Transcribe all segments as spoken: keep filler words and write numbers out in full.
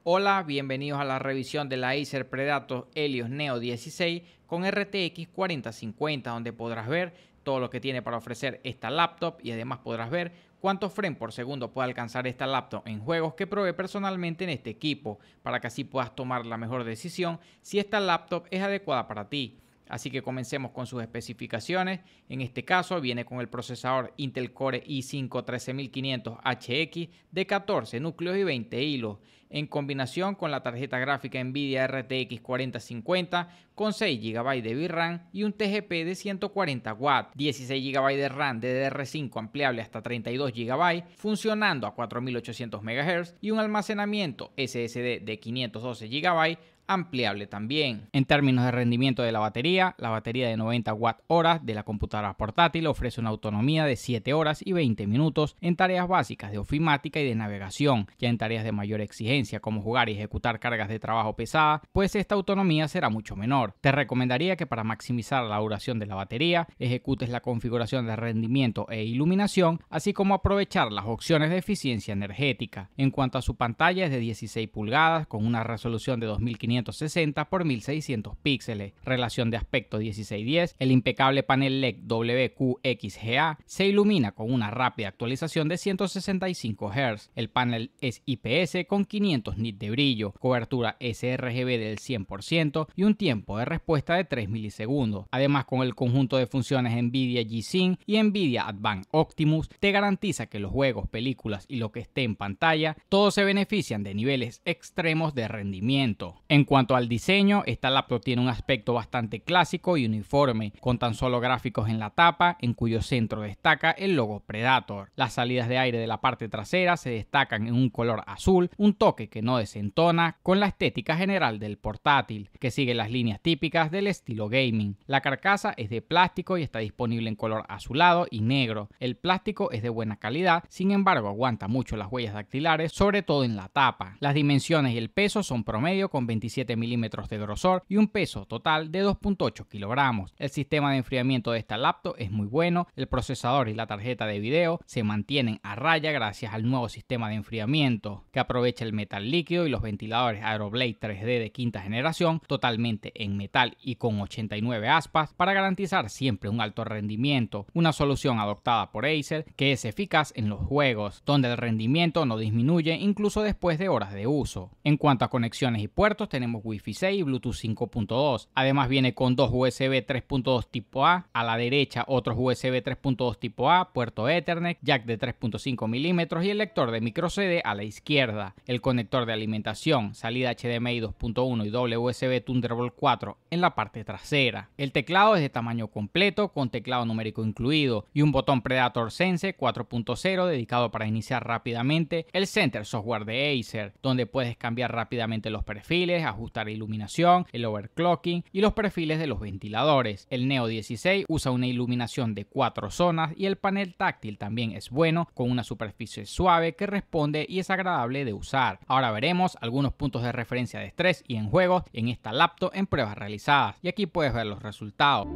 Hola, bienvenidos a la revisión de la Acer Predator Helios Neo dieciséis con R T X cuarenta cincuenta, donde podrás ver todo lo que tiene para ofrecer esta laptop y además podrás ver cuántos frames por segundo puede alcanzar esta laptop en juegos que probé personalmente en este equipo, para que así puedas tomar la mejor decisión si esta laptop es adecuada para ti. Así que comencemos con sus especificaciones. En este caso viene con el procesador Intel Core i cinco trece mil quinientos H X de catorce núcleos y veinte hilos, en combinación con la tarjeta gráfica Nvidia R T X cuarenta cincuenta con seis gigabytes de VRAM y un T G P de ciento cuarenta watts, dieciséis gigabytes de RAM D D R cinco ampliable hasta treinta y dos gigabytes, funcionando a cuatro mil ochocientos megahercios y un almacenamiento S S D de quinientos doce gigabytes ampliable también. En términos de rendimiento de la batería, la batería de noventa watt horas de la computadora portátil ofrece una autonomía de siete horas y veinte minutos en tareas básicas de ofimática y de navegación. Ya en tareas de mayor exigencia como jugar y ejecutar cargas de trabajo pesadas, pues esta autonomía será mucho menor. Te recomendaría que para maximizar la duración de la batería, ejecutes la configuración de rendimiento e iluminación, así como aprovechar las opciones de eficiencia energética. En cuanto a su pantalla, es de dieciséis pulgadas con una resolución de dos mil quinientos sesenta por mil seiscientos píxeles, relación de aspecto dieciséis diez. El impecable panel L E D W Q X G A se ilumina con una rápida actualización de ciento sesenta y cinco hercios. El panel es I P S con quinientos nits de brillo, cobertura S R G B del cien por ciento y un tiempo de respuesta de tres milisegundos. Además, con el conjunto de funciones Nvidia G-Sync y Nvidia Advanced Optimus, te garantiza que los juegos, películas y lo que esté en pantalla, todos se benefician de niveles extremos de rendimiento. En En cuanto al diseño, esta laptop tiene un aspecto bastante clásico y uniforme, con tan solo gráficos en la tapa, en cuyo centro destaca el logo Predator. Las salidas de aire de la parte trasera se destacan en un color azul, un toque que no desentona con la estética general del portátil, que sigue las líneas típicas del estilo gaming. La carcasa es de plástico y está disponible en color azulado y negro. El plástico es de buena calidad, sin embargo aguanta mucho las huellas dactilares, sobre todo en la tapa. Las dimensiones y el peso son promedio con veintisiete milímetros de grosor y un peso total de dos punto ocho kilogramos. El sistema de enfriamiento de esta laptop es muy bueno, el procesador y la tarjeta de video se mantienen a raya gracias al nuevo sistema de enfriamiento que aprovecha el metal líquido y los ventiladores Aeroblade tres D de quinta generación totalmente en metal y con ochenta y nueve aspas para garantizar siempre un alto rendimiento, una solución adoptada por Acer que es eficaz en los juegos, donde el rendimiento no disminuye incluso después de horas de uso. En cuanto a conexiones y puertos, tenemos Wi-Fi seis y Bluetooth cinco punto dos. Además viene con dos U S B tres punto dos tipo A, a la derecha otros U S B tres punto dos tipo A, puerto Ethernet, jack de tres punto cinco milímetros y el lector de micro C D a la izquierda. El conector de alimentación, salida H D M I dos punto uno y doble U S B Thunderbolt cuatro en la parte trasera. El teclado es de tamaño completo con teclado numérico incluido y un botón Predator Sense cuatro punto cero dedicado para iniciar rápidamente el Center Software de Acer, donde puedes cambiar rápidamente los perfiles, ajustar iluminación, el overclocking y los perfiles de los ventiladores. El Neo dieciséis usa una iluminación de cuatro zonas y el panel táctil también es bueno, con una superficie suave que responde y es agradable de usar. Ahora veremos algunos puntos de referencia de estrés y en juegos en esta laptop en pruebas realizadas, y aquí puedes ver los resultados.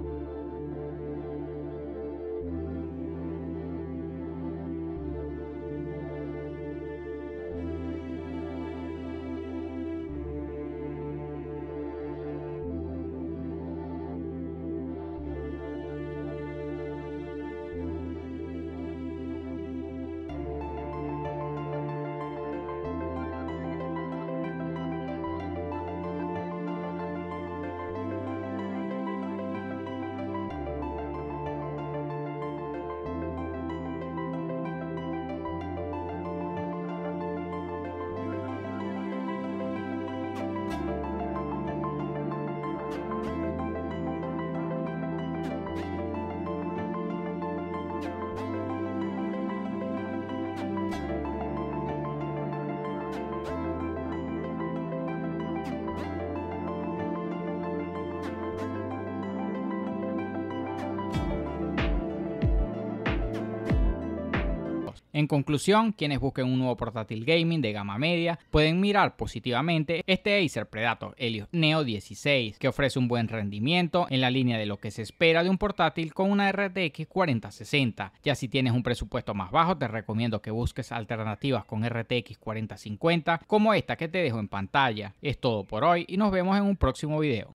En conclusión, quienes busquen un nuevo portátil gaming de gama media pueden mirar positivamente este Acer Predator Helios Neo dieciséis, que ofrece un buen rendimiento en la línea de lo que se espera de un portátil con una R T X cuarenta sesenta. Ya si tienes un presupuesto más bajo, te recomiendo que busques alternativas con R T X cuarenta cincuenta como esta que te dejo en pantalla. Es todo por hoy y nos vemos en un próximo video.